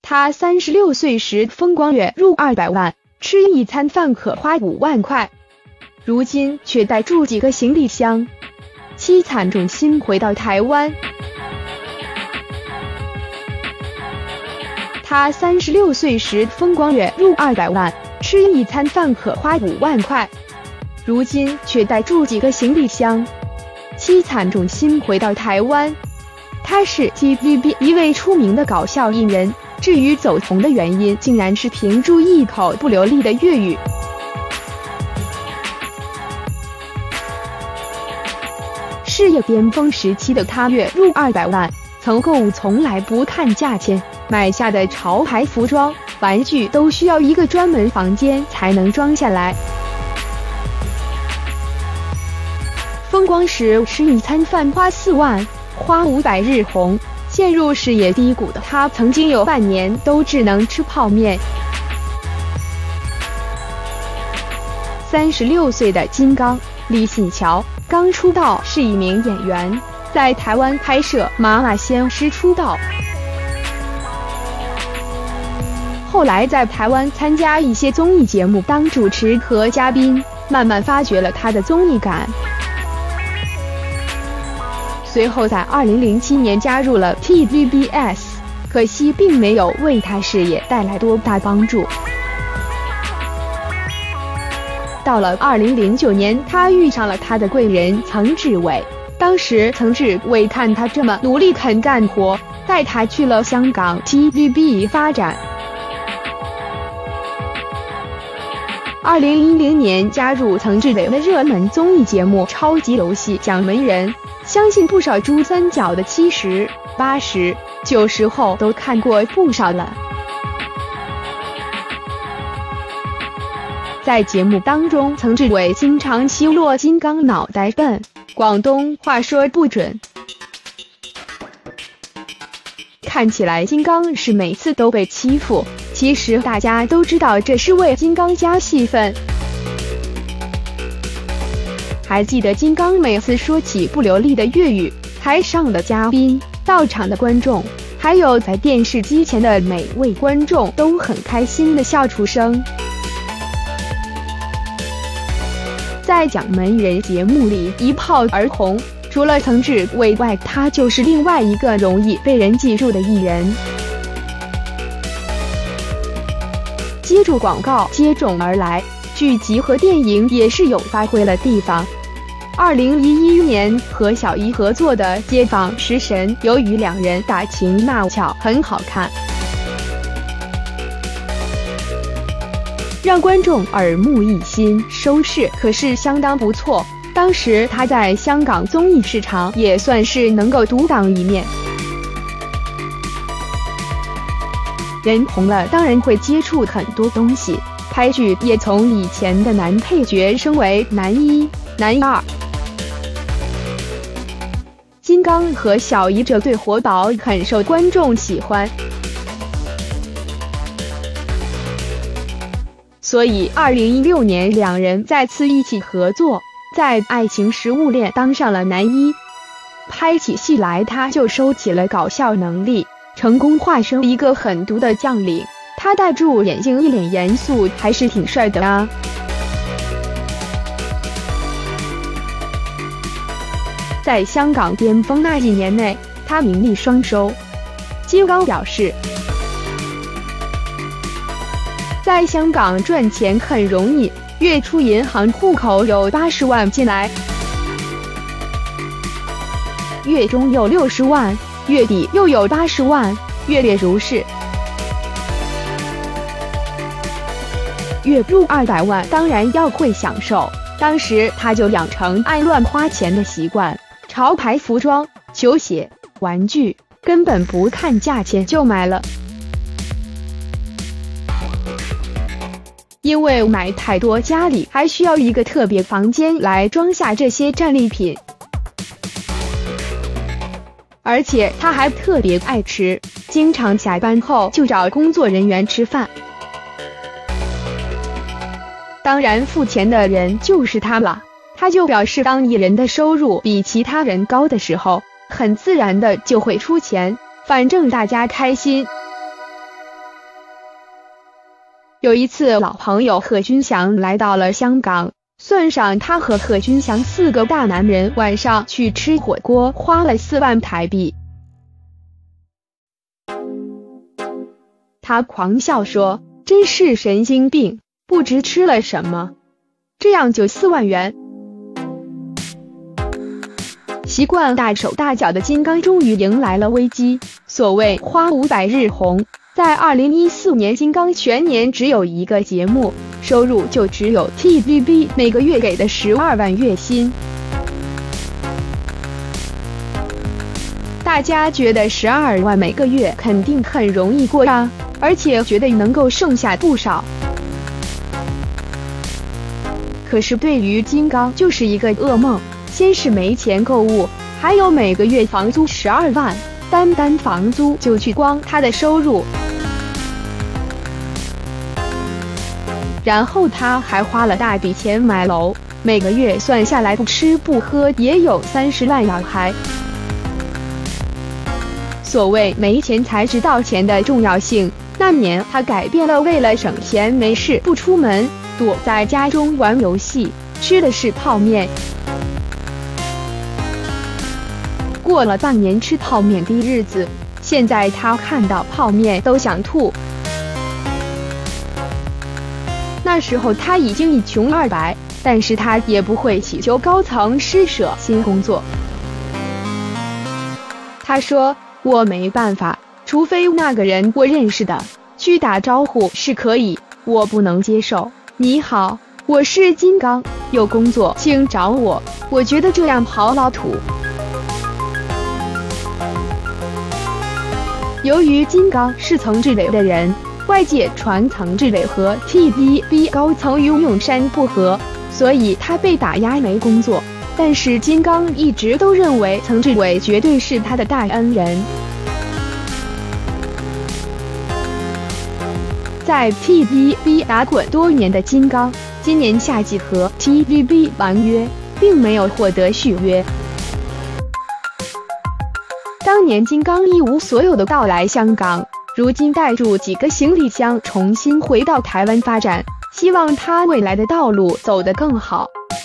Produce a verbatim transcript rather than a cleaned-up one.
他三十六岁时风光月入二百万，吃一餐饭可花五万块，如今却带住几个行李箱，凄惨重新回到台湾。他三十六岁时风光月入二百万，吃一餐饭可花五万块，如今却带住几个行李箱，凄惨重新回到台湾。他是 T V B 一位出名的搞笑艺人，至于走红的原因，竟然是凭住一口不流利的粤语。事业巅峰时期的他月入二百万，曾购物从来不看价钱，买下的潮牌服装、玩具都需要一个专门房间才能装下来。风光时吃一餐饭花四万，花五百日红。陷入事业低谷的他，曾经有半年都只能吃泡面。三十六岁的金刚李信乔刚出道是一名演员，在台湾拍摄《麻辣鲜师》出道，后来在台湾参加一些综艺节目当主持和嘉宾，慢慢发掘了他的综艺感。随后在二零零七年加入了 T V B S， 可惜并没有为他事业带来多大帮助。到了二零零九年，他遇上了他的贵人曾志伟，当时曾志伟看他这么努力肯干活，带他去了香港 T V B 发展。二零一零年加入曾志伟的热门综艺节目《超级游戏奖门人》，相信不少珠三角的七十、八十、九十后都看过不少了。在节目当中，曾志伟经常奚落金刚脑袋笨，广东话说不准。看起来金刚是每次都被欺负，其实大家都知道这是为金刚加戏份。还记得金刚每次说起不流利的粤语，台上的嘉宾、到场的观众，还有在电视机前的每位观众都很开心的笑出声。在奖门人节目里一炮而红，除了曾志伟外，他就是另外一个容易被人记住的艺人。接住广告接踵而来，剧集和电影也是有发挥了地方。二零一一年和小姨合作的《街坊食神》，由于两人打情骂俏，很好看，让观众耳目一新，收视可是相当不错。当时他在香港综艺市场也算是能够独当一面。人红了，当然会接触很多东西，拍剧也从以前的男配角升为男一、男二。金刚和小姨这对活宝很受观众喜欢，所以二零一六年两人再次一起合作，在《爱情食物链》当上了男一。拍起戏来他就收起了搞笑能力，成功化身一个狠毒的将领。他戴住眼镜，一脸严肃，还是挺帅的啊。在香港巅峰那几年内，他名利双收。金刚表示，在香港赚钱很容易，月初银行户口有八十万进来，月中有六十万，月底又有八十万，月月如是。月入二百万，当然要会享受。当时他就养成爱乱花钱的习惯，潮牌服装、球鞋、玩具根本不看价钱就买了。因为买太多，家里还需要一个特别房间来装下这些战利品。而且他还特别爱吃，经常下班后就找工作人员吃饭。当然付钱的人就是他了。他就表示，当艺人的收入比其他人高的时候，很自然的就会出钱，反正大家开心。 有一次，老朋友贺军翔来到了香港，算上他和贺军翔四个大男人晚上去吃火锅，花了四万台币。他狂笑说：“真是神经病，不知吃了什么，这样就四万元。”习惯大手大脚的金刚终于迎来了危机。所谓花无百日红，在二零一四年，金刚全年只有一个节目，收入就只有 T V B 每个月给的十二万月薪。大家觉得十二万每个月肯定很容易过啊，而且觉得能够剩下不少。可是对于金刚就是一个噩梦，先是没钱购物，还有每个月房租十二万，单单房租就去光他的收入。然后他还花了大笔钱买楼，每个月算下来不吃不喝也有三十万要还。所谓没钱才知道钱的重要性，那年他改变了，为了省钱没事不出门，躲在家中玩游戏，吃的是泡面。过了半年吃泡面的日子，现在他看到泡面都想吐。那时候他已经一穷二白，但是他也不会祈求高层施舍新工作。他说：“我没办法，除非那个人我认识的，去打招呼是可以，我不能接受。你好，我是金刚，有工作请找我。我觉得这样好老土。”由于金刚是曾志伟的人，外界传曾志伟和 T V B 高层与永山不和，所以他被打压没工作。但是金刚一直都认为曾志伟绝对是他的大恩人。在 T V B 打滚多年的金刚，今年夏季和 T V B 完约，并没有获得续约。当年金刚一无所有的到来香港，如今带住几个行李箱重新回到台湾发展，希望他未来的道路走得更好。